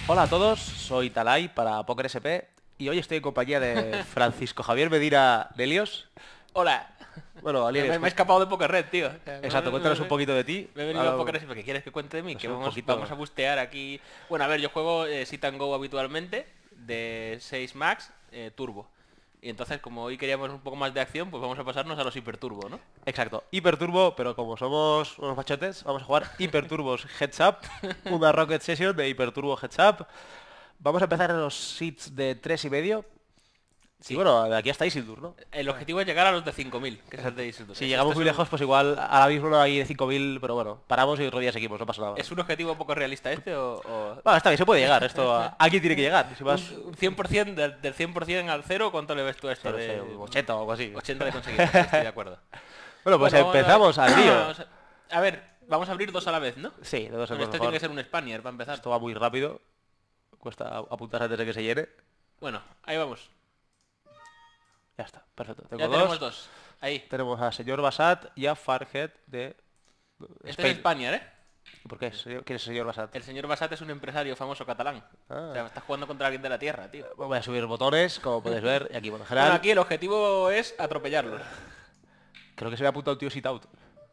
Hola a todos, soy Talay para Poker SP y hoy estoy en compañía de Francisco Javier Medina Lelios. Hola. Bueno, Me, Lelios, me he escapado de Poker Red, tío. O sea, exacto, cuéntanos un poquito de ti. me he venido a Poker Red porque quieres que cuente de mí, No que sé, un vamos, poquito. vamos a bustear aquí. Bueno, a ver, yo juego Sit and Go habitualmente, de 6 Max, Turbo. Y entonces, como hoy queríamos un poco más de acción, pues vamos a pasarnos a los Hiperturbo, ¿no? Exacto, Hiperturbo, pero como somos unos machotes, vamos a jugar Hiperturbos Heads Up, una Rocket Session de Hiperturbo Heads Up. Vamos a empezar en los seats de 3,5. Y Sí. bueno, de aquí hasta Isildur, ¿no? El objetivo es llegar a los de 5000, que es el de Isildur. Si llegamos muy lejos, pues igual ahora mismo no hay de 5.000, pero bueno, paramos y otro día seguimos, no pasa nada. ¿Es un objetivo poco realista este o...? Bueno, está bien, se puede llegar, esto aquí tiene que llegar. Si vas, Un 100% del 100% al 0, ¿cuánto le ves tú a esto? no sé, De 80 o algo así. 80 de conseguir, estoy de acuerdo. Bueno, pues Bueno, empezamos al lío. A ver, vamos a abrir dos a la vez, ¿no? Sí, de dos en Bueno, dos esto tiene mejor. que ser un Spanier para empezar. Esto va muy rápido. Cuesta apuntar antes de que se llene. Bueno, ahí vamos. Ya está, perfecto. Ya Tengo tenemos dos. dos. Ahí. Tenemos a señor Basat y a Farhead de Este Spain. es Spanier, ¿eh? ¿Por qué? ¿Quién es el señor Basat? El señor Basat es un empresario famoso catalán. Ah. O sea, estás jugando contra alguien de la tierra, tío. Voy a subir botones, como podéis ver. Y aquí, bueno, en Bueno, general, aquí el objetivo es atropellarlos. creo que se me ha apuntado un tío sit out.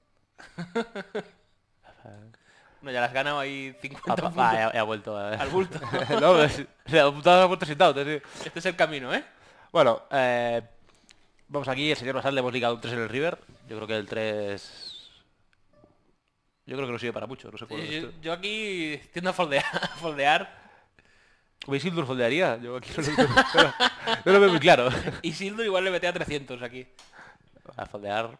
No, ya las has ganado ahí 50 Ah, puntos ya ha vuelto. al bulto. No, pues, se ha apuntado a puerto sit out, sí. Este es el camino, ¿eh? Bueno, vamos aquí, el señor Basat le hemos ligado un 3 en el river. Yo creo que el 3... Yo creo que no sirve para mucho, no sé cuál es Yo, esto. yo aquí tiendo a foldear. A foldear. Como Isildur foldearía, yo aquí no lo veo muy claro. Y Sildur igual le mete a 300 aquí. A foldear.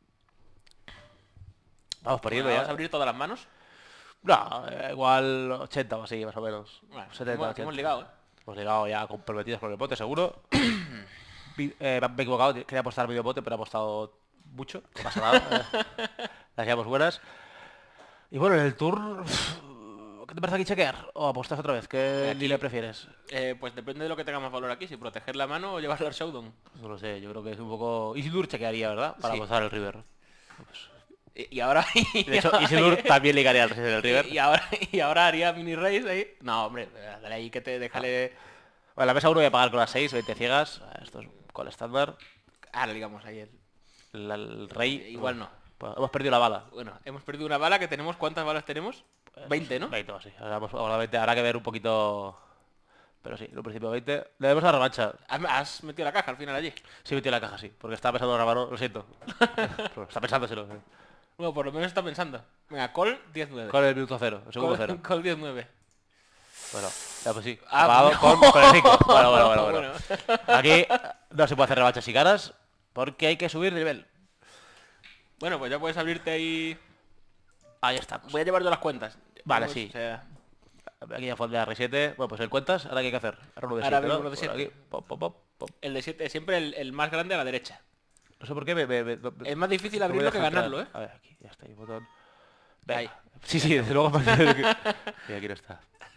Vamos perdiendo Bueno, vamos a ya. abrir todas las manos. No, igual 80 o así, más o menos. Bueno, 70, hemos 80. ligado, ¿eh? Hemos llegado ya comprometidos con el bote, seguro. Me he equivocado, quería apostar medio bote, pero he apostado mucho. No pasa nada. Las llevamos buenas. Y bueno, en el tour... ¿Qué te parece aquí chequear? ¿O apostas otra vez? ¿Qué Aquí. línea prefieres? Pues depende de lo que tenga más valor aquí, si proteger la mano o llevarlo al showdown. No lo sé, yo creo que es un poco... Isildur chequearía, ¿verdad? Para Sí. apostar el river. Y ahora... De hecho, Isildur también ligaría al rey del river. y ahora haría mini race ahí. No, hombre, dale ahí que te déjale... Bueno, la mesa 1 voy a pagar con las 6, 20 ciegas. Esto es con el estándar. Ahora digamos ahí El rey... Igual no. Pues hemos perdido la bala. Bueno, hemos perdido una bala que tenemos. ¿Cuántas balas tenemos? 20, ¿no? 20 o así. Ahora 20, habrá que ver un poquito... Pero sí, en un principio 20. Le debemos la revancha. ¿Has metido la caja al final allí? Sí, metí la caja, sí. Porque estaba pensando en grabarlo, lo siento. Pero está pensándoselo. Bueno, por lo menos está pensando. Venga, call 10-9. Con el minuto 0, el segundo 0. Call 10-9. Bueno, ya pues sí. Ah, Pagado bueno. con el 5. Bueno. Bueno. Aquí no se puede hacer revanchas y caras. Porque hay que subir de nivel. Bueno, pues ya puedes abrirte ahí... Ahí estamos. Voy a llevar yo las cuentas. Vale, Vamos, sí. o sea, Aquí ya fue Rey 7. Bueno, pues el cuentas. Ahora qué hay que hacer. Ahora uno de Ahora 7, veo ¿no? uno de Por 7. aquí. Pop, pop, pop, pop. el de 7 es siempre el más grande a la derecha. No sé por qué Es más difícil no me abrirlo que deja entrar. ganarlo, ¿eh? A ver, aquí, ya está, ahí, botón. Ahí. Sí, desde luego. Y aquí no está.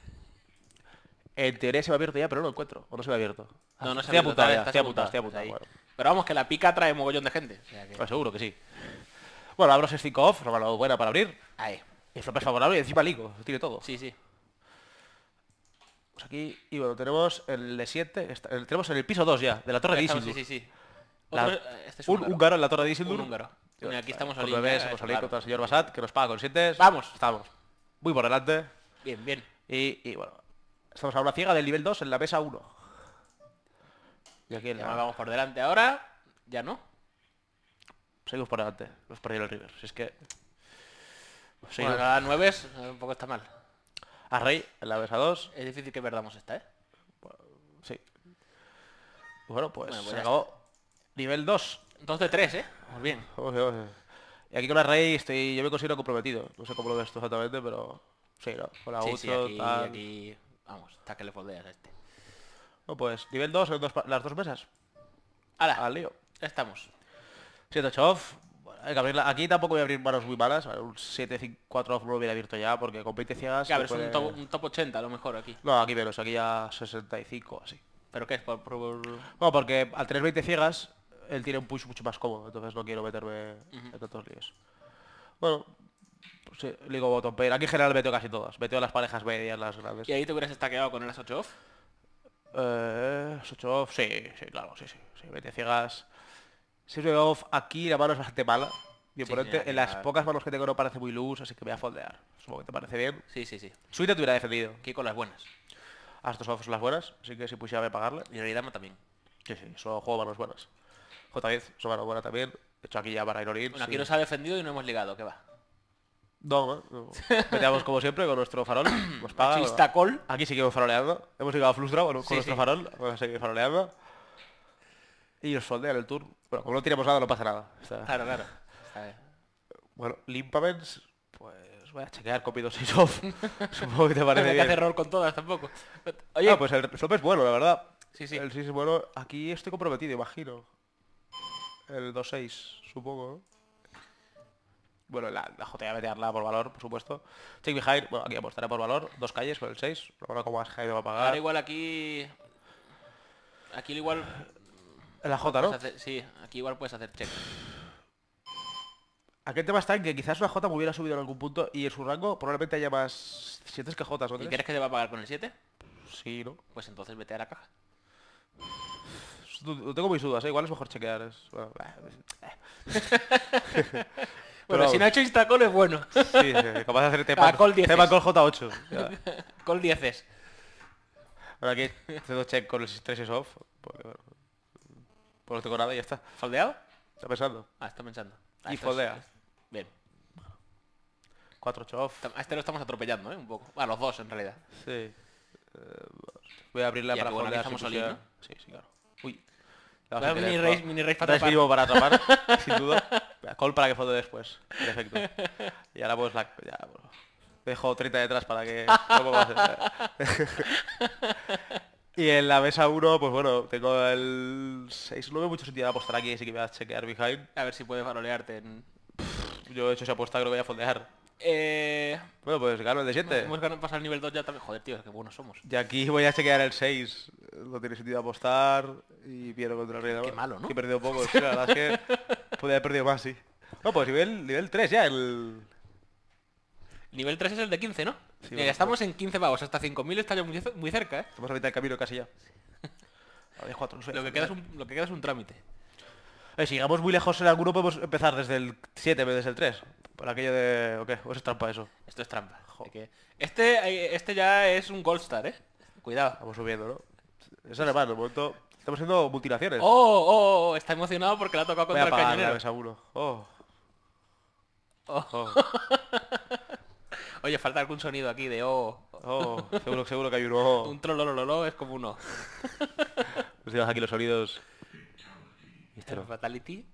En teoría se me ha abierto ya, pero no lo encuentro. O no se me ha abierto. No, no se Estoy ha abierto, apuntado ya, estás estoy apuntado. ahí. Bueno, Pero vamos, que la pica trae mogollón de gente. O sea que... pues seguro que sí. Bueno, abro 6-5 off, mano buena para abrir. Ahí. El flop es favorable y encima ligo, tiene todo. Sí, sí. Pues aquí, y bueno, tenemos el de 7, tenemos en el piso 2 ya, de la torre de Sí, Isildur. sí. La- Otro- este es un húngaro en la torre de Isildur. Un húngaro. Mira, aquí estamos con Olin, 9 ya, hemos claro. contra el señor Basat, que nos paga con 7. Vamos. Estamos muy por delante. Bien. Y bueno, estamos a una ciega del nivel 2 en la mesa 1. Y aquí en Ya la... vamos por delante ahora. Ya no. Seguimos por delante, los perdió el River. Si es que... Bueno, Seguimos cada 9 un poco está mal. a Rey en la mesa 2. Es difícil que perdamos esta, ¿eh? Sí. Bueno, pues Bueno, pues se ya acabó. Nivel 2. 2 de 3, ¿eh? Muy bien. Y aquí con la Rey yo me considero comprometido. No sé cómo lo ves tú exactamente, pero... Sí, ¿no? Con la Sí, 8, sí, aquí, tal... aquí... Vamos, está que le foldeas a este. No, pues nivel 2 en las dos mesas. ¡Hala! Al lío. Ya estamos. 7-8 off. Bueno, hay que abrirla. Aquí tampoco voy a abrir manos muy malas. Un 7-4 off no lo hubiera abierto ya, porque con 20 ciegas... Que a ver, se es puede- un top 80 a lo mejor aquí. No, aquí menos, aquí ya 65 así. ¿Pero qué es? Bueno, porque al tener 20 ciegas, él tiene un push mucho más cómodo, entonces no quiero meterme en tantos líos. Bueno, Pues sí, League of Bottom Pair. Aquí en general meteo casi todas. Meteo las parejas medias, las grandes. ¿Y ahí te hubieras estaqueado con el as 8 off? 8 off, sí, sí, claro, sí, sí. Sí, mete ciegas. Si es off, aquí la mano es bastante mala. Mi Sí, oponente, sí, en las pocas manos que tengo no parece muy loose, así que me voy a foldear. Supongo que te parece bien. Sí, sí, sí. Suite te hubiera defendido. Aquí con las buenas. Estos off son las buenas, así que si pusiera voy a pagarle. Y Noridama también. Sí, sí, solo juego manos buenas. J10, son manos buenas también. De hecho aquí ya para Ironin. Bueno, aquí nos ha defendido y no hemos ligado, ¿qué va? No, no. Meteamos como siempre con nuestro farol. Nos paga. Machista call. Aquí seguimos faroleando. Hemos llegado a Flustra con Sí, nuestro sí. farol. Vamos a seguir faroleando. Y nos foldean el tour. Bueno, como no tiramos nada, no pasa nada. Está- Claro, claro. Está bien. Bueno, Limpaments, pues voy a chequear copy 2-6 off. Supongo que te No parece hay que bien. hacer error con todas tampoco. Oye, Ah, pues el flop es bueno, la verdad. sí, sí. El 6 es bueno. Aquí estoy comprometido, imagino. El 2-6, supongo, ¿no? Bueno, la JA metearla por valor, por supuesto. Check behind, bueno, aquí apostaré por valor. 2 calles por el 6. Ahora como más high me va a pagar. Ahora igual aquí... Aquí igual... En la J, ¿no? puedes hacer- Sí, aquí igual puedes hacer check. Aquí el tema está en que quizás una J me hubiera subido en algún punto y en su rango probablemente haya más 7 que J, ¿no ¿Y crees? crees que te va a pagar con el 7? Sí, ¿no? Pues entonces vete a la caja. Tengo mis dudas, ¿eh? Igual es mejor chequear. Bueno, Bueno, Pero si no ha hecho instacall es bueno. sí, sí, capaz de hacer Ah, call 10. tema call J8. Ya. Call 10 Ahora aquí haciendo check con el 3 es off. Porque, bueno, pues no tengo nada y ya está. ¿Foldeado? Está pensando. Ah, está pensando. Ah, Y esto es- foldea. Bien. 4-8 off. A este lo estamos atropellando, ¿eh? Un poco. A los dos, en realidad. Sí. Voy a abrirla Ya, para que bueno, aquí foldear. estamos si all-in, pusiera- Sí, sí, claro. Uy. Va a mini race para Race atrapar. mínimo para atrapar, sin duda. Call para que foldee después. Perfecto. Y ahora pues la... Ya, bueno. Dejo 30 detrás para que... no puedo hacer. Y en la mesa 1, pues bueno, tengo el 6. No veo mucho sentido de apostar aquí, así que voy a chequear behind. A ver si puede farolearte en... Yo he hecho esa apuesta, creo que voy a foldear. Eh... Bueno, pues gano el de 7. Hemos ganado pasar el nivel 2 ya también. Joder, tío, qué buenos somos. Y aquí voy a chequear el 6. No tiene sentido apostar. Y pierdo contra el rey. Qué malo, ¿no? Que he perdido poco. Sí, la verdad es que podría haber perdido más, sí. No, pues nivel 3 ya, el... Nivel 3 es el de 15, ¿no? Sí, Ya bueno, estamos en 15 pavos. Hasta 5.000 está ya muy cerca, ¿eh? Estamos a mitad del camino casi ya. A ver, 4, no sé. Lo que queda es un trámite. Si llegamos muy lejos en alguno podemos empezar desde el 7 en vez desde el 3. Por aquello de... ¿O qué? ¿O es trampa eso? Esto es trampa. Jo. Hay que- Este ya es un Gold Star, ¿eh? Cuidado. Vamos subiendo, ¿no? Es alemán, de momento... Estamos haciendo mutilaciones. Oh, está emocionado porque le ha tocado Voy contra a el pagar la cañonero. mesa 1. Oh. Oh. Oh. Oye, falta algún sonido aquí de oh. Oh. Seguro que hay uno. Un trolololo es como uno. Nos llevas aquí los sonidos. Y este no. Fatality.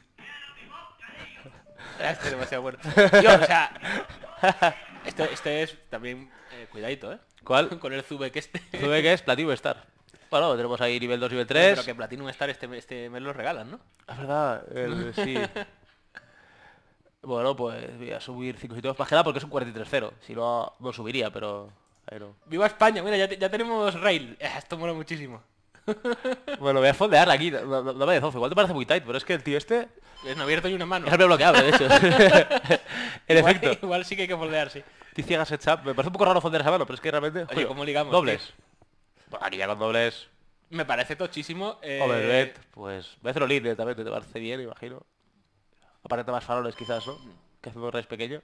Este es demasiado bueno. Tío, o sea... Este es también... cuidadito, ¿eh? ¿Cuál? Con el Zubek este. Sube que es Platinum Star. Bueno, tenemos ahí nivel 2, nivel Pero 3. que Platinum Star este me lo regalan, ¿no? Es verdad, sí. Bueno, pues voy a subir 5 sitios más que nada porque es un 43-0. Si no, no subiría, pero... Ahí no. ¡Viva España! Mira, ya tenemos rail. Esto mola muchísimo. Bueno, voy a foldear aquí. Dame de zof. Igual te parece muy tight, pero es que el tío este... Es no abierto y una mano. Es el bloqueable, de hecho. En Igual- efecto. Igual sí que hay que foldear, sí. Ticiaga set up. Me parece un poco raro foldear esa mano, pero es que realmente... Oye, ¿cómo ligamos, Dobles. Bueno, aquí ya con dobles... Me parece tochísimo. Overbet, pues... Voy a hacerlo lead directamente, te parece bien, imagino. Aparenta más faroles quizás, ¿no? Que haciendo un race pequeño.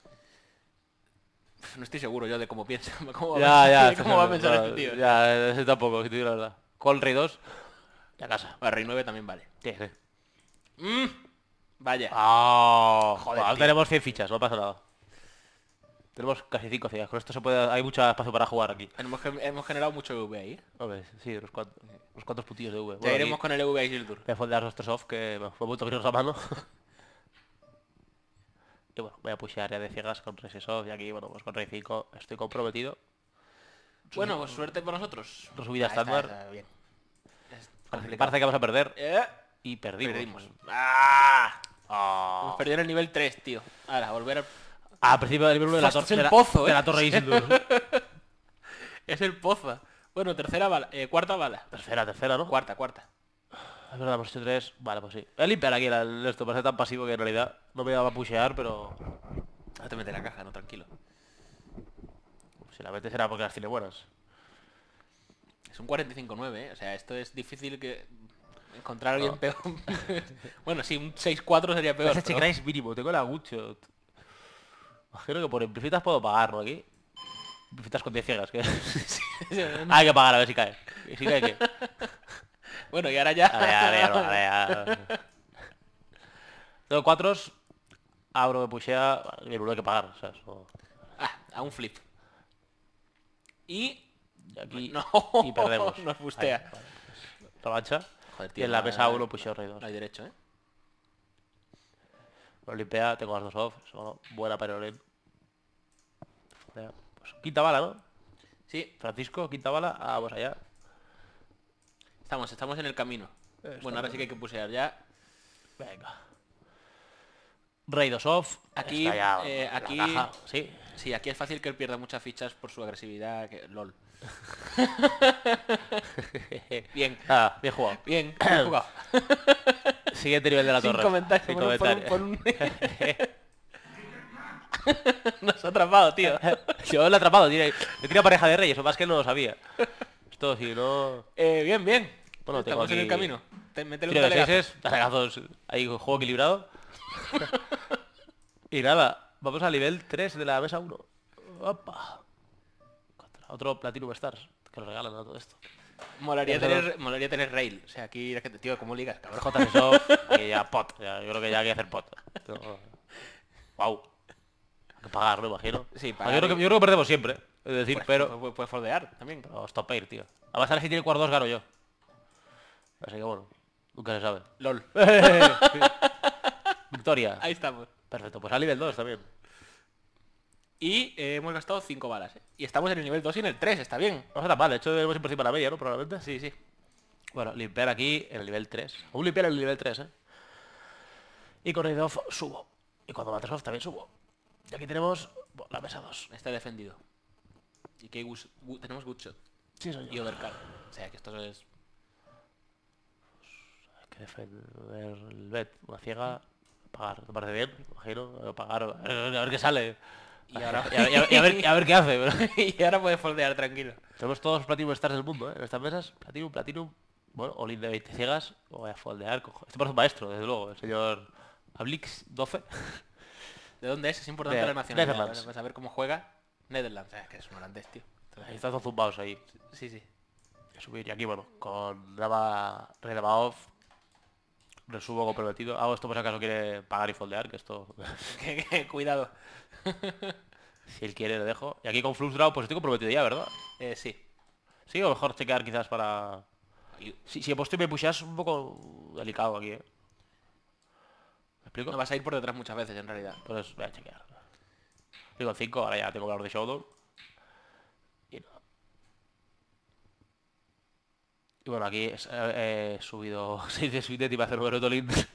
No estoy seguro yo de cómo piensa. ¿Cómo Ya, ¿Cómo va a pensar este tío? Ya, ese tampoco, si te digo la verdad. Call Rey 2, ya casa. Rey 9 también vale. Sí, sí. Vaya. ¡Oh! Joder, Bueno, tío. tenemos 100 fichas, no pasa nada. Tenemos casi 5 fichas, con esto se puede... Hay mucho espacio para jugar aquí. Hemos generado mucho EV ahí. Hombre, sí, unos cuantos putillos de V. Ya Bueno, iremos aquí con el EV y el Tour. voy a foldear los 3 off, que me fue muy abrirnos la mano. Y bueno, voy a pushear ya de ciegas con Races off y aquí, bueno, pues con Rey 5 estoy comprometido. Bueno, pues suerte por nosotros. Dos subidas Ahí está, estándar. está bien. Es Parece complicado. que vamos a perder. Eh, Y perdimos. Perdimos. ¡Ah! Hemos perdido en el nivel 3, tío. Ahora, volver al... Al principio del nivel 1 de la Ostras, torre. el pozo, de ¿eh? la torre Isildur. Es el poza. Bueno, tercera bala. Cuarta bala. Tercera, ¿no? Cuarta. Es verdad, hemos hecho 3. Vale, pues sí. Voy a limpiar aquí esto, parece tan pasivo que en realidad no me iba a pushear, pero... No te mete la caja, no, tranquilo. Si la metes será porque las tiene buenas. Es un 45-9, ¿eh? O sea, esto es difícil que encontrar a alguien No. peor. Bueno, sí, un 6-4 sería peor. Ese pero- check mínimo, tengo la Gutshot. Imagino que por implicitas puedo pagarlo aquí. Implicitas con 10 ciegas, que... Hay que pagar a ver si cae. ¿Y si cae qué? Bueno, y ahora ya... Ahora ya. Tengo 4, abro, me pushea, y el uno hay que pagar, o sea, eso... Ah, a un flip. Y... Y aquí... No, y perdemos. nos bustea. Ahí, vale, pues, revancha. Joder, Y en la mesa 1 pusheo rey 2. No hay derecho, ¿eh? Lo limpea, tengo las 2 off, eso, buena perolín. Pues quinta bala, ¿no? Sí, Francisco, quinta bala, vamos allá. estamos en el camino. Bueno, ahora sí que hay que pusear ya. Venga. Rey 2 off. Aquí, Está ya, la aquí- caja, sí. Sí, aquí es fácil que él pierda muchas fichas por su agresividad. LOL. Bien, Ah, bien jugado. bien, bien jugado. Siguiente nivel de la Sin torre. comentarios. Sin Pon un- comentarios. pon un- Nos ha atrapado, tío. Yo lo he atrapado, tío. He tirado pareja de reyes, o más que no lo sabía. Esto si no... Bien, bien. Bueno, tengo Estamos en el aquí- camino. Métele un Tiro de talegazo. seises, talegazos, ahí juego equilibrado. Y nada, vamos al nivel 3 de la mesa 1. Opa. Contra otro Platinum Stars, que lo regalan a todo esto. Molaría Ya sabes. tener rail. O sea, aquí la gente, tío, ¿cómo ligas, cabrón? JS Soft, y ya pot. Yo creo que ya hay que hacer pot. Wow. Hay que pagar, ¿no? Imagino. Sí, Ah, pagar yo creo que perdemos siempre. Es decir, Pues, pero... puedes foldear también. Pero stop air, tío. Además ahora si tiene cuar 2 gano yo. Así que bueno, nunca se sabe. LOL. Victoria. Ahí estamos. Perfecto, pues al nivel 2 también. Y hemos gastado 5 balas, ¿eh? Y estamos en el nivel 2 y en el 3, está bien. No está tan mal, de hecho debemos ir por encima de la media, ¿no? Probablemente. Sí, sí. Bueno, limpiar aquí en el nivel 3. Aún limpiar en el nivel 3, ¿eh? Y con Raid Off subo. Y cuando mates off también subo. Y aquí tenemos bueno, la mesa 2. Está defendido. Y que tenemos good shot. Sí, soy Y yo. overcard. O sea, que esto es... Hay que defender el bet. Una ciega. Pagar. ¿Te parece bien? Imagino. Pagar. A ver qué sale. Y ahora... Y a ver qué hace. Pero... y ahora puedes foldear tranquilo. Tenemos todos los Platinum Stars del mundo, ¿eh? En estas mesas. Platinum, Platinum. Bueno, all-in de 20 ciegas. Voy a foldear. Este parece un maestro, desde luego. El señor Ablix 12. ¿De dónde es? Es importante De la nacionalidad. Netherlands. Para saber cómo juega. Netherlands. Que es un holandés, tío. Ahí están todos zumbados ahí. Sí, sí. Voy a subir. Y aquí, bueno, con Dama, Rey Dama Off. Resubo comprometido. Hago esto por si acaso quiere pagar y foldear, que esto... Cuidado. si él quiere le dejo. Y aquí con Flux Draw, pues estoy comprometido ya, ¿verdad? Sí. Sí, o mejor chequear quizás para... Y- Si he puesto y me pusheas un poco delicado aquí, ¿eh? ¿Me explico? No vas a ir por detrás muchas veces, en realidad. Pues voy a chequear. Digo 5, ahora ya tengo valor de Showdown. Y nada. Y bueno, aquí he subido 6 de Suited y va a hacer un Berotolin. Voy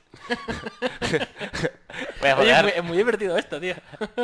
a Oye, foldear. es muy divertido esto, tío.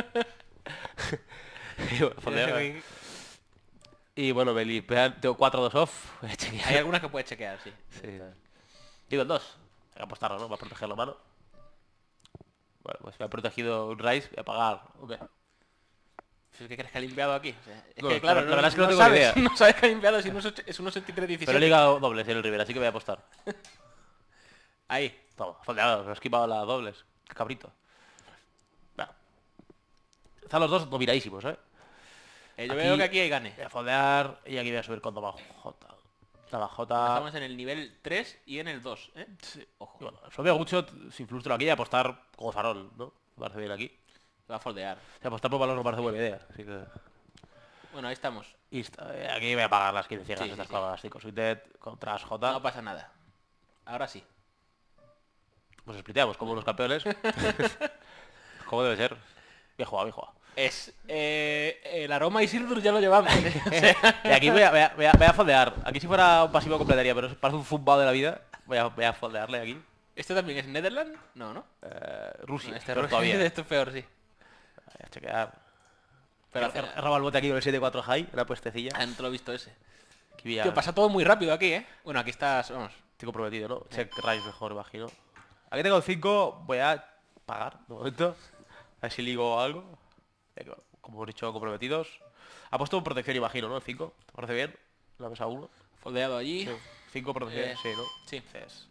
Voy a foldear. Y bueno, me limpian, tengo 4-2 off. Voy a chequear. Hay algunas que puedes chequear, sí. Sí. Digo el 2. Hay que apostarlo, ¿no? Va a proteger la mano. Bueno, pues me ha protegido un Rise. Voy a pagar. Ok. ¿Qué crees que ha limpiado aquí? O sea, es No, que claro, la verdad es que no tengo ni sabes, idea. no sabes que ha limpiado si es un 83-17. Pero he ligado dobles en el River, así que voy a apostar. Ahí. Toma, foldeado, me he esquivado las dobles. Qué cabrito. Nah. Están los dos dominadísimos, ¿eh? Yo Aquí- veo que aquí hay gane. Voy a foldear y aquí voy a subir con Dama J. Dama J. Estamos en el nivel 3 y en el 2, ¿eh? Ojo. Y bueno, solo veo mucho sin frustro aquí y apostar como farol, ¿no? Me parece bien aquí. Va a foldear. O sea, apostar por valor no me parece buena idea, así que... Bueno, ahí estamos. Y aquí voy a pagar las 15 ciegas Sí, estas sí, con las 5 Suited contra las J. No pasa nada. Ahora sí. Pues spliteamos como unos campeones. Como debe ser. Bien jugado, bien jugado. Es... el aroma y Sildur ya lo llevamos. O sea, Y aquí voy a foldear. Aquí si fuera un pasivo completaría, pero parece un zumbado de la vida. Voy a foldearle aquí. ¿Este también es Netherlands? No, ¿no? Rusia, Este pero todavía. Esto es peor, sí. Voy a chequear. Pero He robado el bote aquí con el 7-4 high, una puestecilla. no te lo he visto ese. Aquí voy a... Tío, pasa todo muy rápido aquí, ¿eh? Bueno, aquí estás, vamos. Estoy comprometido, ¿no? Check rise mejor, imagino. Aquí tengo el 5, voy a pagar, de momento. A ver si ligo algo. Ya que, como hemos dicho, comprometidos. Ha puesto protección, imagino, ¿no? El 5. ¿Te parece bien? La mesa 1. Foldeado allí. Sí. 5 protección, sí, ¿no? Sí. Entonces,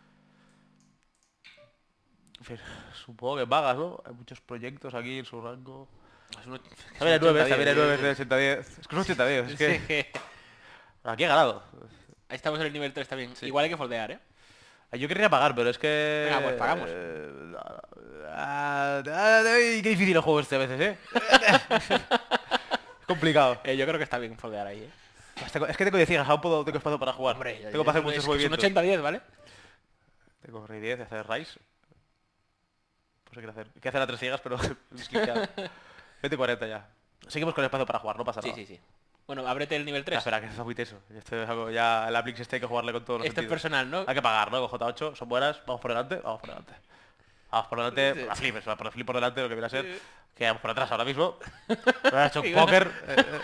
en fin, supongo que vagas, ¿no? Hay muchos proyectos aquí en su rango. Es un, También hay 9, 80-10, también hay 9 sí, de 80-10. Es que es un 80-10, es que... sí. Aquí he ganado. Ahí estamos en el nivel 3 también. Sí. Igual hay que foldear, ¿eh? Yo querría pagar, pero es que... Venga, pues pagamos. Qué difícil el juego este a veces, ¿eh? Es complicado. Yo creo que está bien foldear ahí, ¿eh? Es que tengo 10 hijas, aún tengo espacio para jugar. Hombre, Tengo para hacer es muchos que movimientos. son 80-10, ¿vale? Tengo rey 10, hacer Rise. Pues hay que hacer a 3 ciegas, pero... es cliqueado. 20-40 ya. Seguimos con el espacio para jugar, no pasa Sí, nada. sí, sí. Bueno, ábrete el nivel Ah, 3. espera, que es muy teso. Esto es algo ya... El Aplix este hay que jugarle con todos los Esto es sentidos. personal, ¿no? Hay que pagar, ¿no? Con J8, son buenas. Vamos por delante, vamos por delante. Vamos por delante, Sí. por la flip, por el flip por delante, lo que viene a ser. Que vamos por atrás ahora mismo. Me ha hecho un póker.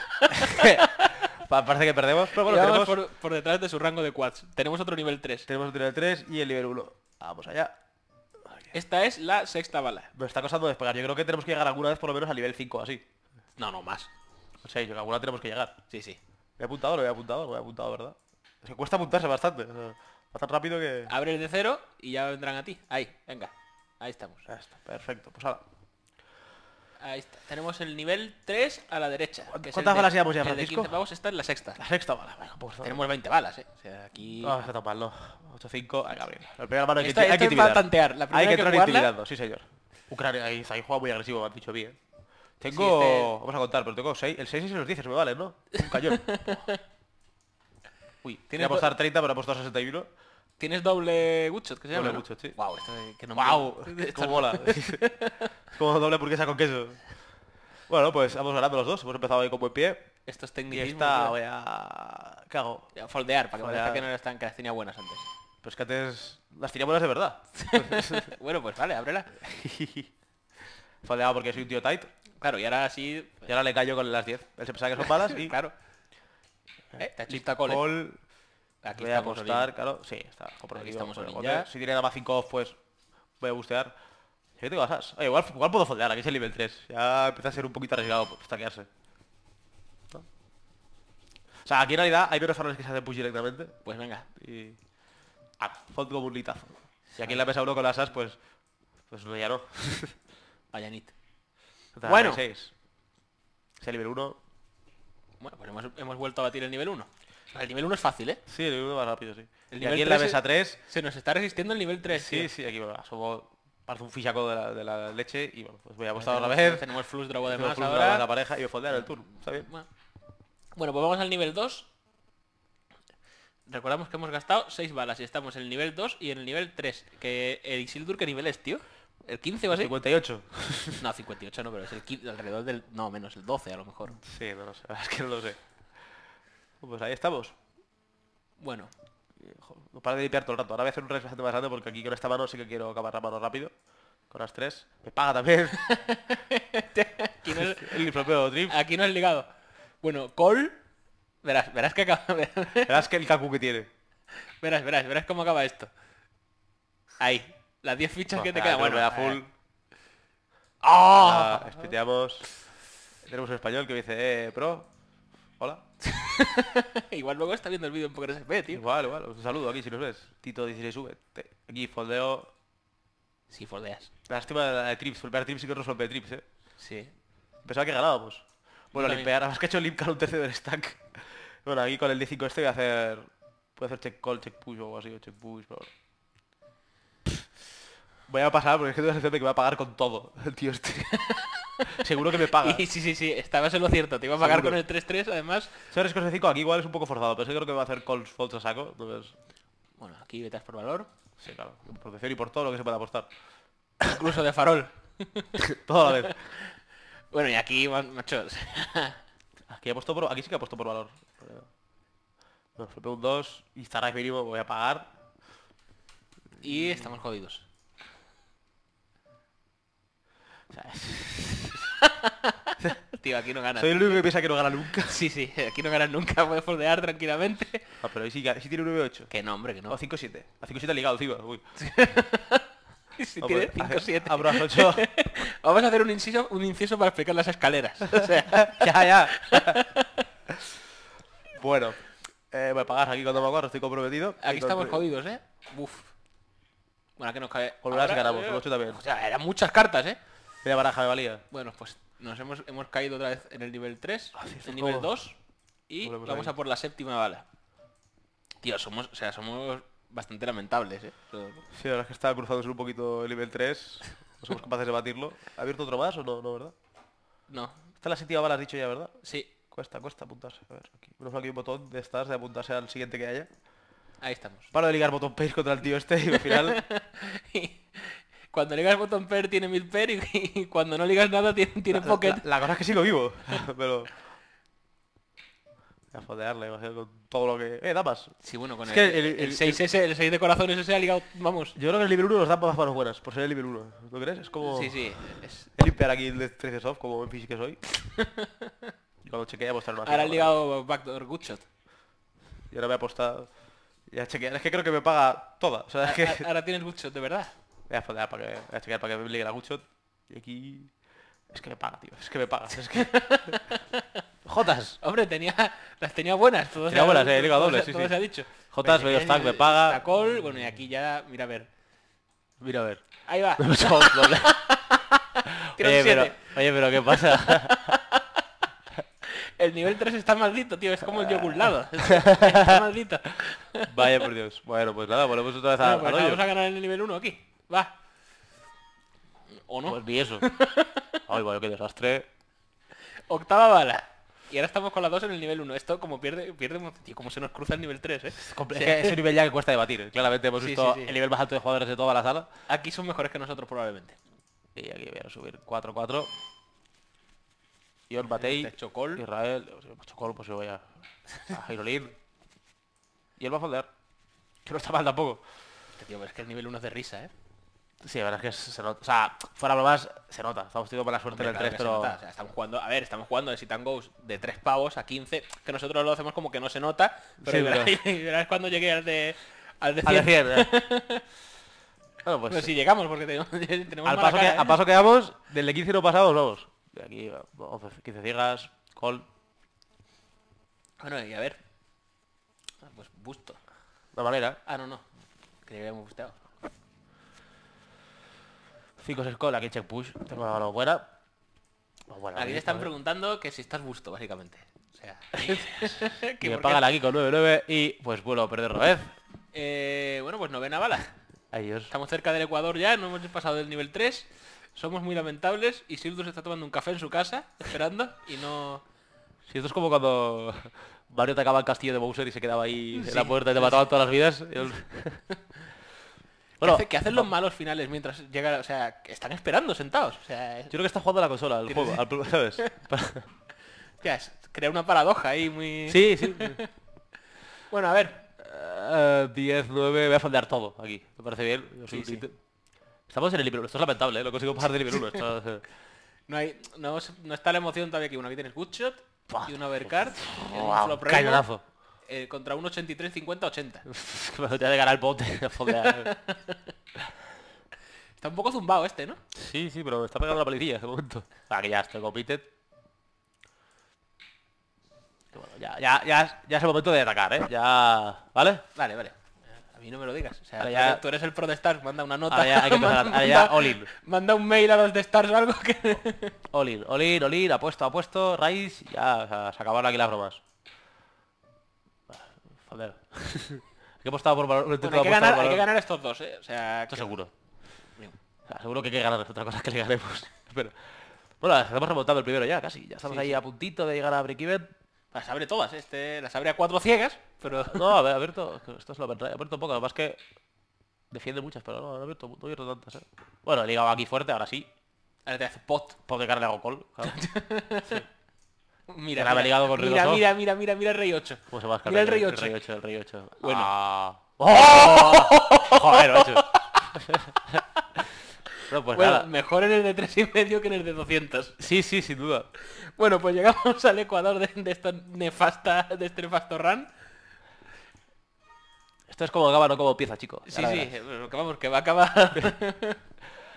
Parece que perdemos, pero bueno, Y vamos tenemos... por detrás de su rango de quads. Tenemos otro nivel 3. Tenemos el nivel 3 y el nivel 1. Vamos allá. Esta es la sexta bala. Me está costando despegar. Yo creo que tenemos que llegar alguna vez por lo menos al nivel 5 así. No, no, más. O sea, yo que alguna tenemos que llegar. Sí, sí. ¿Me he apuntado? ¿Lo he apuntado? ¿Lo he apuntado, verdad? Es que cuesta apuntarse bastante. O sea, va tan rápido que... Abre el de 0 y ya vendrán a ti. Ahí, venga. Ahí estamos. Ya está, perfecto. Pues ahora. Ahí está. Tenemos el nivel 3 a la derecha. Que es ¿Cuántas el de- balas llevamos ya, el de Francisco? 15 pavos, esta es la sexta. La sexta bala. Venga, pues... Tenemos 20 balas, ¿eh? O sea, aquí... No, está tan mal, no. 8-5. Venga, bien. La primera mano hay que, Esto- hay que esto es intimidar. para tantear. La primera Hay que hay que entrar jugarla. intimidando, sí señor. Ucrania, ahí juega muy agresivo, me han dicho bien. Tengo... Sí, este- Vamos a contar, pero tengo 6. El 6 y los 10 me valen, ¿no? Un cañón. Uy, tiene que apostar 30, pero he apostado 61. ¿Tienes doble Woodshot que se llama? Doble ¿no? Woodshot, sí. Guau, esto de- que no ¡Wow! Esto Como no- mola. Es como doble hamburguesa con queso. Bueno, pues vamos ganando los dos. Hemos empezado ahí con buen pie. Estos Y tecnicismos... esta tío. voy a... ¿Qué hago? Ya, foldear, para que Foldear. parezca que no eran tan... que las tenía buenas antes. Pues que antes las tenía buenas de verdad. Bueno, pues vale, ábrela. Faldeado porque soy un tío tight. Claro, y ahora sí... Y ahora le callo con las 10. Él se pensaba que son malas y... Claro. Te ha chista cole. Call. Aquí Voy a estamos, apostar, Olin. claro. Sí, está comprometido. estamos, Bueno, Olin, cuando- ya. Si tiene dama 5 off, pues voy a bustear. ¿Qué tengo asas? Oye, igual puedo foldear, aquí es el nivel 3. Ya empieza a ser un poquito arriesgado stackearse. ¿No? O sea, aquí en realidad hay menos faroles que se hacen push directamente. Pues venga. Y... Ah, fold como un litazo. Y aquí en la mesa 1 con las as, pues... Pues no, ya no. Vaya nit. Bueno. Bueno. 6. Es el nivel 1. Bueno, pues hemos vuelto a batir el nivel 1. El nivel 1 es fácil, ¿eh? Sí, el nivel 1 más rápido, sí. El Y nivel aquí en la 3 mesa 3... Se nos está resistiendo el nivel 3. Sí, tío. sí, aquí bueno, subo... Parece un fichaco de la leche y bueno, pues voy a apostar Tenemos- otra vez. Tenemos flush draw de Tengo más full ahora. draw de la pareja y me foldear el turno. Está bien. Bueno, pues vamos al nivel 2. Recordamos que hemos gastado 6 balas y estamos en el nivel 2 y en el nivel 3. Que el Isildur, ¿qué nivel es, tío? ¿El 15 o así? 58. No, 58 no, pero es el 15, alrededor del... No, menos, el 12 a lo mejor. Sí, no lo sé, la verdad es que no lo sé. Pues ahí estamos. Bueno, Joder, no para de limpiar todo el rato. Ahora voy a hacer un res bastante más grande porque aquí con esta mano sí que quiero acabar la mano rápido. Con las 3. Me paga también. aquí no es, El propio trip. aquí no es ligado. Bueno, call... Verás que acaba... Verás que el Kaku que tiene. Verás cómo acaba esto. Ahí. Las 10 fichas que te quedan. Bueno, Bueno, me da full. ¡Ah! Espeteamos. Tenemos un español que me dice, pro. Hola. Igual luego está viendo el vídeo en PokerSP, tío. Igual. Un saludo aquí si nos ves. Tito 16V. Aquí foldeo. Si foldeas. Lástima de trips. Solpear trips sí que resuelve trips, Sí. Pensaba que ganábamos. Bueno, Yo limpear. Además que he hecho limpiar un tercio del stack. Bueno, aquí con el D5 este voy a hacer... Puedo hacer check call, check push o algo así. O check push, pero... Voy a pasar porque es que tengo la sensación de que me va a pagar con todo el tío este. Seguro que me paga. Y sí, estabas en lo cierto. Te iba a pagar Seguro. con el 3-3, además. ¿Sabes que 5 aquí igual es un poco forzado, pero sí creo que va a hacer calls falls a saco. Entonces, Bueno, aquí vetas por valor. sí, claro. Por protección y por todo lo que se pueda apostar. Incluso de farol. Todo a la vez. Bueno, y aquí, machos. Aquí, aquí sí que he puesto por valor. Bueno, flipé un 2 y estará mínimo, voy a pagar. Y estamos jodidos. O sea, Tío, aquí no ganas. soy el único que piensa que no gana nunca. Sí, aquí no ganas nunca. Puedes foldear tranquilamente. Ah, pero ahí sí, sí tiene un 9-8. Que no, hombre, que no. O 5-7. A 5-7 ligado encima. Uy. Si tiene 5 o 7. Abro las 8. Vamos a hacer un inciso para explicar las escaleras. O sea, Ya. Bueno, voy a pagar aquí cuando me acuerdo, estoy comprometido. aquí Y estamos con- jodidos, ¿eh? Uf. Bueno, que nos cae. Volverás y Ahora, ganamos, lo he hecho también. O sea, eran muchas cartas, ¿eh? Media baraja me valía. Bueno, pues nos hemos caído otra vez en el nivel 3, Ah, sí, esto en es nivel como- 2 y Volvemos vamos ahí. a por la 7ª bala. Tío, somos bastante lamentables, ¿eh? Sí, la verdad es que estaba cruzándose un poquito el nivel 3. No somos capaces de batirlo. ¿Ha abierto otro más o no? No, ¿verdad? No, Esta es la 7ª bala, has dicho ya, ¿verdad? sí, Cuesta apuntarse. A ver, aquí. Menos mal que hay un botón de estas de apuntarse al siguiente que haya. ahí estamos. Paro de ligar botón paste contra el tío este y al final... Cuando ligas botón pair tiene mid pair y cuando no ligas nada tiene pocket. La cosa es que sigo vivo. Pero... Voy a fodearle, imagino, con todo lo que... damas. Sí, bueno, con Es el, que el 6S, el 6 de corazones ese ha ligado, vamos. Yo creo que el nivel 1 nos da más manos buenas, por ser el nivel 1. ¿No crees? Es como... Sí, es... El limpiar aquí el de 13 soft, como en física que soy. Y cuando chequeé ya mostrar una Ahora has fila, ligado backdoor good shot. Y ahora me he apostado... Ya chequear, es que creo que me paga toda. O sea, es que... Ahora tienes good shot, de verdad. Voy a fodear para que... Voy a chequear para que me ligue la Gushot. Y aquí... Es que me paga, tío. Es que me paga. Es que... Jotas. Hombre, las tenía buenas. Todo Tenía buenas, liga doble, sí, todo sí. se ha dicho. Jotas, medio stack, me paga. Stack all, bueno, y aquí ya, mira a ver. Mira a ver. Ahí va. Me he puesto doble. Tiro un Oye, 7. pero ¿qué pasa? El nivel 3 está maldito, tío. Es como el yogurlado. Está maldito. Vaya por Dios. Bueno, pues nada, volvemos otra vez Bueno, pues al hoyo. vamos a ganar en el nivel 1 aquí. Va. ¿O no? Pues ni eso. Ay, vaya, qué desastre. 8ª bala. Y ahora estamos con la 2 en el nivel 1. Esto como pierde... Tío, como se nos cruza el nivel 3, ¿eh? Es que es un nivel ya que cuesta debatir. Claramente hemos Sí, visto sí, sí. el nivel más alto de jugadores de toda la sala. Aquí son mejores que nosotros probablemente. Y aquí voy a subir 4-4. Ion Batey, Te he hecho call. Israel, si me he hecho call, pues yo voy a Jairolín. Y él va a foldear. Que no está mal tampoco. Este tío, pero es que el nivel 1 es de risa, ¿eh? Sí, la verdad es que se nota. O sea, fuera bromas, se nota. Estamos teniendo mala suerte Hombre, en el claro 3, que se pero... nota. O sea, estamos jugando de sit and goes de 3 pavos a 15, que nosotros lo hacemos como que no se nota, pero, Sí, verás, verás cuando llegue al de 100. A decir, bueno, pues Pues si llegamos, porque tenemos al mala paso, cara, a paso que vamos, del de 15 no pasamos, vamos. De aquí, 11, 15 ciegas, call. Bueno, y a ver. Pues busto. De manera. Ah, no. Que le habíamos busteado. 5 es call, aquí check push. Tengo la mano buena. Bueno, Aquí le están preguntando que si estás busto, básicamente. O sea... Que me por pagan qué- aquí con 9-9 y pues vuelvo a perder otra vez. Bueno, pues 9ª bala. Ay, Dios. Estamos cerca del Ecuador ya, no hemos pasado del nivel 3. Somos muy lamentables y Sildus está tomando un café en su casa, esperando, y no... Si esto es como cuando Mario atacaba el castillo de Bowser y se quedaba ahí en Sí. la puerta y te mataban todas las vidas. Bueno, ¿Qué hacen los malos finales mientras llega? O sea, que están esperando sentados. O sea, Yo creo que está jugando a la consola, el juego, ¿sabes? crea una paradoja ahí muy... Sí, sí. Bueno, a ver. 10, 9, voy a fondear todo aquí. Me parece bien. Yo soy Sí, un sí. tit- Estamos en el nivel 1, esto es lamentable, ¿eh? Lo consigo pasar de nivel 1. No está la emoción todavía aquí. Bueno, aquí tienes good shot y una overcard. y un flop rainbow, Cañonazo. contra un 83, 50, 80. Que me tenía de ganar el bote. a fondear. Está un poco zumbado este, ¿no? Sí, sí, pero me está pegando la policía de momento. Aquí ya estoy competed. Que bueno, ya es el momento de atacar, ¿eh? Ya... ¿Vale? Vale. A mí no me lo digas. O sea, Ahora ya- tú eres el pro de Stars, manda una nota. Ahora ya hay que empezar, ahora ya all in. Manda un mail a los de Stars o algo que... All in, apuesto, raíz, ya, o sea, se acabaron aquí las bromas. Joder. He apostado por valor, Bueno, hay que ganar estos dos, ¿eh? O sea, Esto que- seguro. Bien. O sea, seguro que hay que ganar, otra cosa es que le ganemos. Pero... Bueno, estamos remontando el primero ya, casi. Ya estamos Sí, ahí sí. a puntito de llegar a break-even. Las abre todas, las abre a 4 ciegas, pero... No, a ver, abierto, esto es lo que he abierto poco, además que defiende muchas, pero no he abierto tantas, ¿eh? Bueno, he ligado aquí fuerte, ahora sí. Ahora te hace pot. Por de cara le hago call, claro. Mira, Que la me he ligado con mira, Riddle mira, mira, mira, mira el rey 8. ¿Cómo se va a escapar? Mira el rey 8. El rey 8. Bueno. Ah. ¡Oh! Joder, macho. No, pues Bueno, nada. mejor en el de 3,5 que en el de 200. Sí, sí, sin duda. Bueno, pues llegamos al Ecuador de este nefasto run. Esto es como acaba, no como empieza, chico. Sí, Ahora sí, verás. bueno, que vamos, que va a acabar.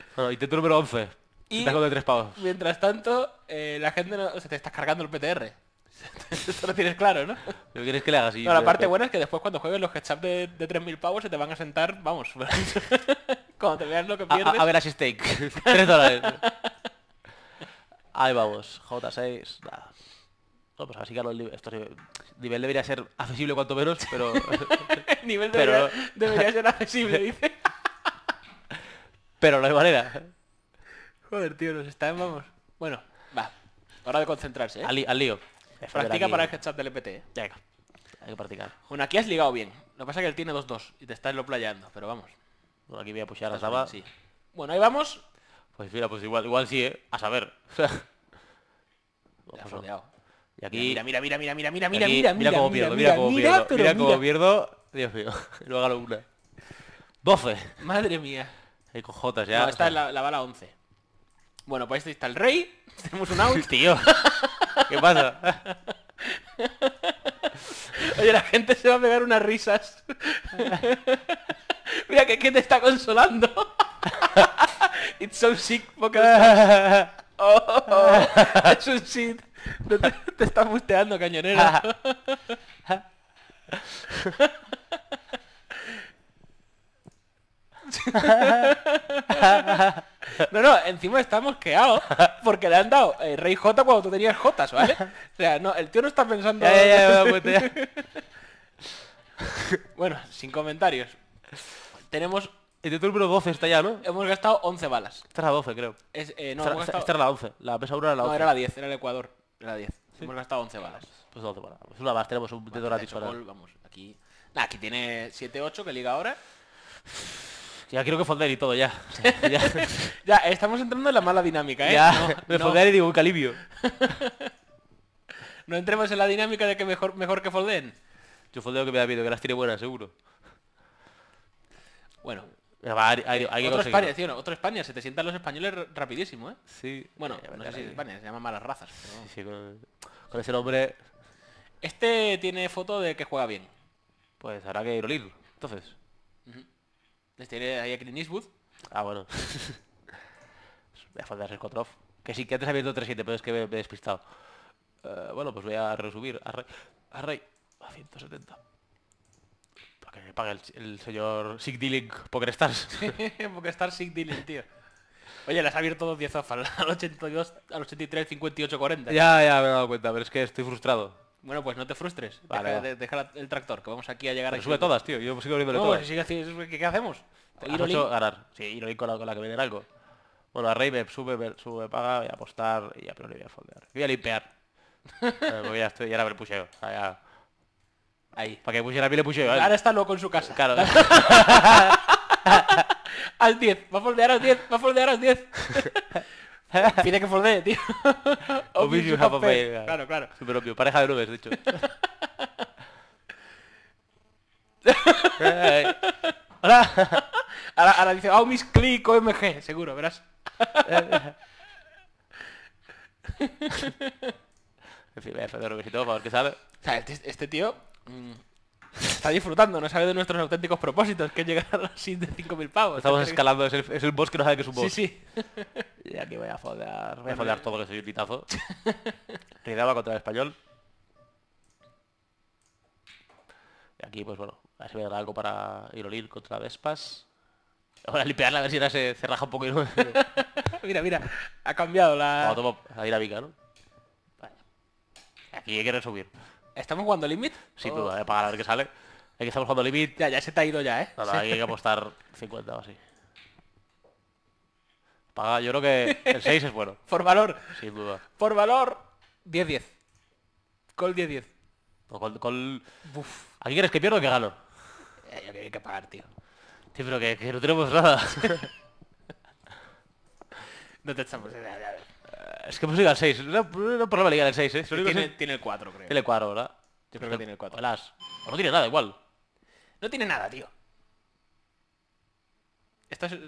Bueno, intento número 11. Y- Tengo de 3 pavos. Mientras tanto, la gente no... O sea, te estás cargando el PTR. Esto lo tienes claro, ¿no? ¿Qué quieres que le hagas? No, la parte buena es que después cuando juegues los headshots de 3.000 pavos se te van a sentar, vamos. Cuando te veas lo que pierdes... A ver a steak. $3. Ahí vamos. J6. Nada. No, pues así que esto nivel debería ser accesible cuanto menos, pero... El nivel Pero- debería ser accesible, dice. pero no hay manera. Joder, tío, nos están, vamos. Bueno, va. Hora de concentrarse, ¿eh? Al lío. Practica para el headshot del EPT, ¿eh? Venga, hay que practicar. Bueno, aquí has ligado bien. Lo que pasa es que él tiene 2-2 y te estás lo playando, pero vamos. Bueno, aquí voy a pushear a Estás Saba. bien, sí. Bueno, ahí vamos. Pues mira, pues igual sí, ¿eh? A saber. Ya Pues has no. rodeado. Y aquí... Mira, mira, mira, mira, mira, mira, y mira, aquí- mira, mira, cómo mira, pierdo, mira, cómo mira, pierdo. pero Mira cómo mira. pierdo. Dios mío. Y luego gano una. 12. Madre mía. Ahí con Jotas ya. No, esta es la bala 11. Bueno, pues ahí está el rey. Tenemos un out. Tío. ¿Qué pasa? Oye, la gente se va a pegar unas risas. Mira que te está consolando. It's so sick, Poker. Oh, es un shit. No te está busteando, cañonero. No, encima estamos queados porque le han dado Rey J cuando tú tenías J, ¿vale? O sea, no, el tío no está pensando... Ya, me he dado cuenta ya. Bueno, sin comentarios. Tenemos... El título número 12 está ya, ¿no? Hemos gastado 11 balas. Esta es la 12, creo. No, esta, hemos esta- gastado... esta era la 11. La pesa 1 era la 11. No, era la 10, era el Ecuador. Era la 10. Hemos gastado 11 balas. Pues 12 para. Pues una más, tenemos un dedo De gratis hecho, para... gol, vamos, aquí... Nah, aquí tiene 7-8 que liga ahora. Ya quiero que folder y todo, ya. Ya, Ya, estamos entrando en la mala dinámica, ¿eh? ya. No, Me no, foldear y digo, un calibio. no entremos en la dinámica de que mejor que foldeen. Yo foldeo que me da miedo, que las tiene buenas, seguro. Bueno, Venga, va, hay que otro conseguirlo. España, tío, no, otro España. Se te sientan los españoles rapidísimo, ¿eh? Sí. Bueno, Ya no sé verás si es aquí. España, se llaman malas razas. Pero... Sí, sí, con ese nombre, Este tiene foto de que juega bien. pues habrá que ir a oír. Entonces. Les tiene ahí a Clint Eastwood. Ah, bueno. Voy a foldear 6-4 off. Que sí, que antes había abierto 3-7, pero es que me he despistado. Bueno, pues voy a resubir a Rey a 170. Para que me pague el señor Sig Dealing Poker Stars. Porque está sick dealing, tío. Oye, las ha abierto 2 10 off al 82, al 83, 58, 40. Ya me he dado cuenta, pero es que estoy frustrado. Bueno, pues no te frustres. Vale, Deja el tractor, que vamos aquí a llegar Pero a... sube todas, tío. Yo sigo abriéndole No, todas. si sigue así, ¿qué hacemos? Has Ir all hecho in. ganar. Sí, ir all in con la que viene algo. Bueno, a Rey me sube, paga, voy a apostar y ya, pero le voy a foldear. Voy a limpiar. Porque ya estoy, y ahora me pusheo. O sea, ya... Ahí. Para que pusieran a mí le pusheo, ¿vale? Ahora está loco en su casa. Claro. Al 10, va a foldear al 10, va a foldear al 10. Pide que foldee, tío. Obvious you have a fail. Claro, claro. Súper obvio. Pareja de nubes, de hecho. Hola. Ahora dice, oh, mis click OMG, seguro, verás. En fin, voy a defender nubes y todo, para ver qué sabe. O sea, este tío está disfrutando, no sabe de nuestros auténticos propósitos, que es llegar a la SID de 5.000 pavos. Estamos escalando, es el boss que no sabe que es un boss. Sí, sí. Y aquí voy a foldear todo, que soy un pitazo. Ridaba contra el español. Y aquí, pues bueno, a ver si me da algo para ir olir contra Vespas. Ahora limpiarla a ver si ahora se raja un poco y no... Mira, mira, ha cambiado la... Como tomo la dinámica, ¿no? Vale. Aquí hay que resubir. ¿Estamos jugando Limit? Sí, Oh. pero voy a pagar a ver qué sale. Aquí estamos jugando Limit. Ya se te ha ido ya, ¿eh? No, no, aquí hay que apostar 50 o así. Paga, yo creo que el 6 es bueno, Por valor. sin duda. Por valor, 10-10. Call 10-10. No, con... Uf. ¿Aquí quieres que pierda o que gano? Ya que hay que pagar, tío. Sí, pero que no tenemos nada. No te echamos... Es que hemos ido al 6. No problema ligar el 6, ¿eh? Solo digo Tiene, seis. tiene el 4, creo. Tiene 4, ¿verdad? Yo creo que tiene el 4. Alas. O no tiene nada, igual. No tiene nada, tío. Esto es...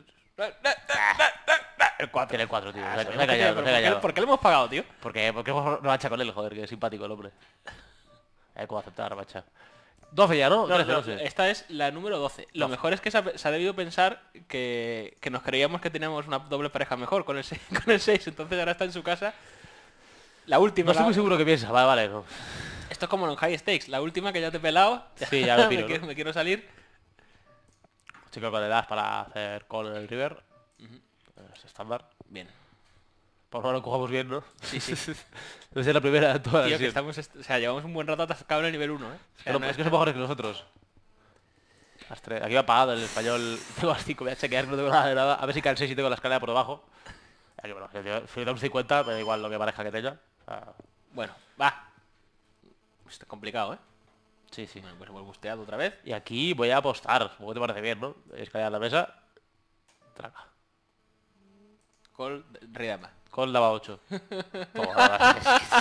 El 4. Tiene 4, tío. Ah, Me sabemos he que callado, tiene, me he pero callado. ¿por qué le hemos pagado, tío? Porque hemos revancha con él, joder, que es simpático el hombre. Hay que aceptar la revancha. 12 ya, ¿no? No, 13, no, no sé. esta es la número 12. Lo 12. mejor es que se ha debido pensar que nos creíamos que teníamos una doble pareja mejor con el 6, con el 6. Entonces ahora está en su casa. La última. No estoy muy seguro que piensa. Vale, vale. No. Esto es como en High Stakes. La última que ya te he pelado. Sí, ya me piro, me quiero salir. Chico con edad para hacer call en el river. Es estándar. Bien. Por ahora lo cojamos bien, ¿no? Sí, sí. Debe ser la primera de todas. Tío, que sí. estamos... O sea, llevamos un buen rato atascado en el nivel 1, ¿eh? O sea, Pero no es que son mejores que nosotros. Aquí va pagado el español. Tengo las 5, voy a chequear, no tengo nada de nada. A ver si cae el 6 y tengo la escalera por debajo. Aquí, bueno, si da un 50, me da igual lo que parezca que tenga. O sea, Bueno, va. Esto es complicado, ¿eh? sí, sí. Bueno, pues hemos busteado otra vez. Y aquí voy a apostar. Supongo que te parece bien, ¿no? Escalera a la mesa. Traca. Call rey dama. Con daba 8. Toma,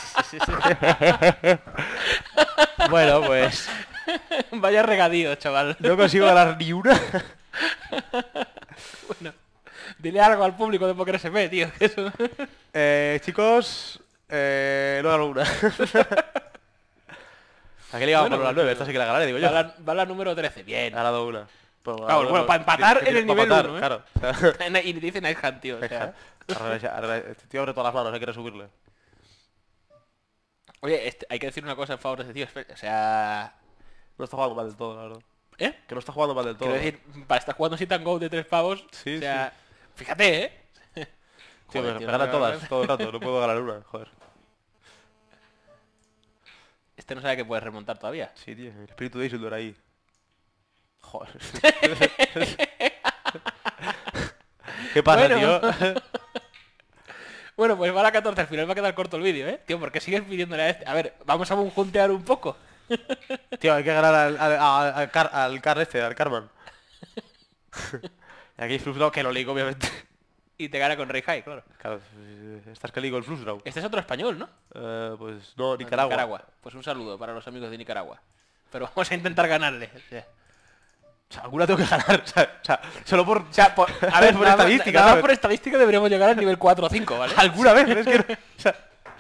bueno, pues Vaya regadío, chaval. no consigo ganar ni una. Bueno, dile algo al público de Poker SP, tío. que Eso... Chicos, no gano una. Aquí le íbamos Bueno, por la 9, esta sí que la ganaré, digo yo. Va la número 13, bien. He ganado una. Pues, Bueno, para empatar en el para nivel empatar, 1, ¿eh? claro. Y dice Night Hunt, tío. O sea. Este tío abre todas las manos, hay que subirle. Oye, hay que decir una cosa en favor de este tío. O sea... No está jugando mal del todo, la verdad. ¿Eh? Que no está jugando mal del todo. Quiero decir, para estar jugando Sit and Go de 3 pavos, Sí, o sea, fíjate, ¿eh? Tío, Joder, me tío, ganan no, todas, todo el rato, no puedo ganar una, joder. Este no sabe que puedes remontar todavía. Sí, tío, el espíritu de Isildur ahí. Joder. ¿Qué pasa, Bueno. tío? Bueno, pues va a la 14, al final va a quedar corto el vídeo, ¿eh? Tío, ¿por qué sigues pidiéndole a este? A ver, vamos a juntear un poco. Tío, hay que ganar al Carman. Y aquí Flusdraw que lo ligo, obviamente. Y te gana con Rey High, claro. Claro, estás que ligo el Flusdraw. Este es otro español, ¿no? Pues no, Nicaragua. Pues un saludo para los amigos de Nicaragua. Pero vamos a intentar ganarle. O sea, O sea, alguna tengo que ganar. O sea, solo por... a ver, por nada más- estadística, nada más ¿sabes? por estadística deberíamos llegar al nivel 4 o 5, ¿vale? Alguna vez, es que no... O sea...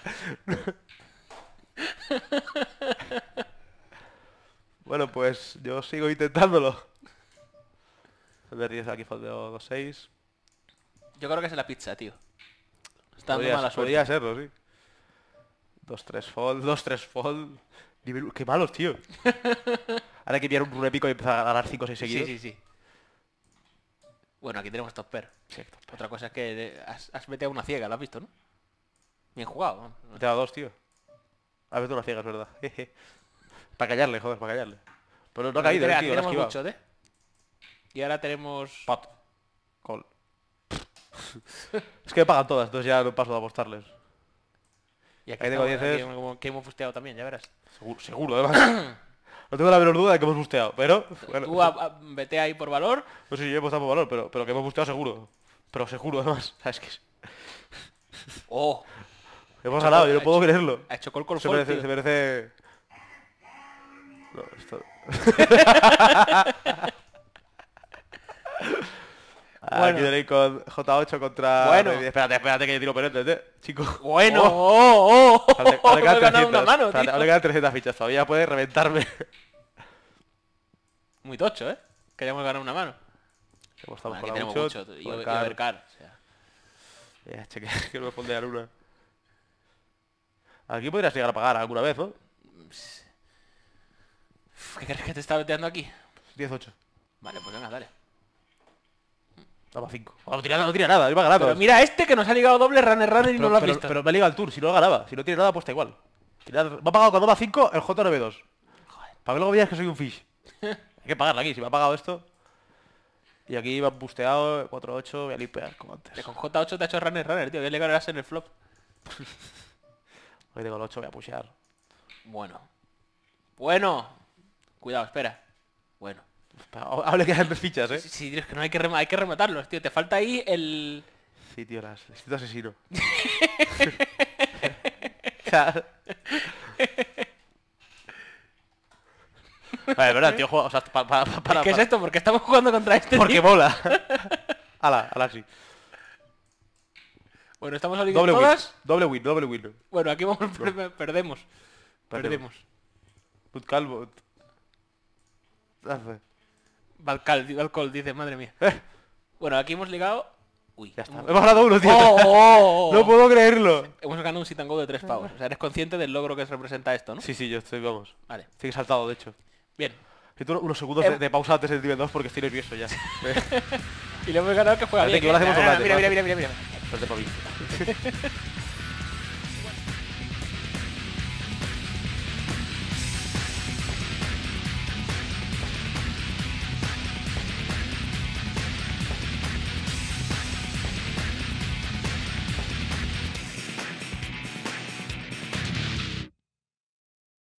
Bueno, pues yo sigo intentándolo. A ver, 10 aquí foldeo 2-6. Yo creo que es la pizza, tío. Está dando mala suerte. Podría serlo, sí. 2-3 fold, 2-3 fold. Qué malos, tío. Ahora hay que pillar un run épico y empezar a ganar 5 o 6 Sí, seguidos. sí, sí. Bueno, aquí tenemos top pair. Sí. Otra cosa es que has meteado una ciega, ¿lo has visto, no? Bien jugado. ¿no? Te he dado 2, tío. A veces una ciega, es verdad. Para callarle, joder, para callarle. Pero no ha caído, Aquí tío, lo ha tenemos esquivado. mucho, ¿eh? Y ahora tenemos... Pot. Call. Es que me pagan todas, entonces ya no paso de apostarles. Y aquí Ahí tengo estamos, 10. aquí que hemos fusteado también, ya verás. Seguro, además. No tengo la menor duda de que hemos busteado, pero... Bueno, Tú vete ahí por valor. no sé si he apostado por valor, pero que hemos busteado seguro. Pero seguro, además. ¿Sabes qué? Oh, Hemos ganado, yo no puedo creerlo. ha hecho call Se fold, merece... tío. Se merece... No, esto... Bueno. Aquí tenéis con J8 contra... Bueno. Espérate que yo tiro pendientes, chico. Bueno, Oh. Ahora me he quedan ganado una 300. mano, Espérate, tío. ahora quedan 300 fichas, todavía puede reventarme. Muy tocho, ¿eh? Que hayamos ganado una mano. Estamos Bueno, con aquí la tenemos Buchot, mucho. Y con el Overcar. O sea. cheque, que no me pondré a luna. Aquí podrías llegar a pagar alguna vez, ¿no? ¿Qué crees que te está veteando aquí? 10-8. Vale, pues venga, dale. Daba 5. No tira nada, iba ganando. Pero mira este que nos ha ligado doble runner y no lo has visto. Pero me liga el tour, si no ganaba. Si no tiene nada, pues está igual. Me ha pagado cuando va 5 el J92. Para que luego veas que soy un fish. Hay que pagarla aquí, si me ha pagado esto. Y aquí va busteado, 4-8, voy a limpiar como antes. Que con J8 te ha hecho runner, tío. Que le ganarás en el flop. Hoy tengo el 8, voy a pushear. Bueno. Bueno. Cuidado, espera. Bueno. Hable que hay 3 fichas, ¿eh? Sí, tío, es que no hay que rematarlos, tío. Te falta ahí el... Sí, tío, el instinto asesino. O sea... Vale, verdad, tío, juega, o sea, para... ¿Qué es esto? Porque estamos jugando contra este Porque tío. mola. Ala, sí. Bueno, estamos all in Doble win, todas. doble win. Bueno, aquí vamos, perdemos. Perdemos. Perdemos. Put calvo. Valcol dice, madre mía. Bueno, aquí hemos ligado... Uy, Ya está. Hemos ganado uno, tío. ¡Oh! No puedo creerlo. Hemos ganado un sit and go de 3 pavos. O sea, eres consciente del logro que representa esto, ¿no? Sí, sí, yo estoy, vamos. Vale. Estoy saltado, de hecho. Bien. Necesito unos segundos de pausa antes del nivel 2 porque estoy nervioso ya. Y le hemos ganado que juega Espérate, bien. que ahora hacemos un Mira, debate, mira. Suerte para mí.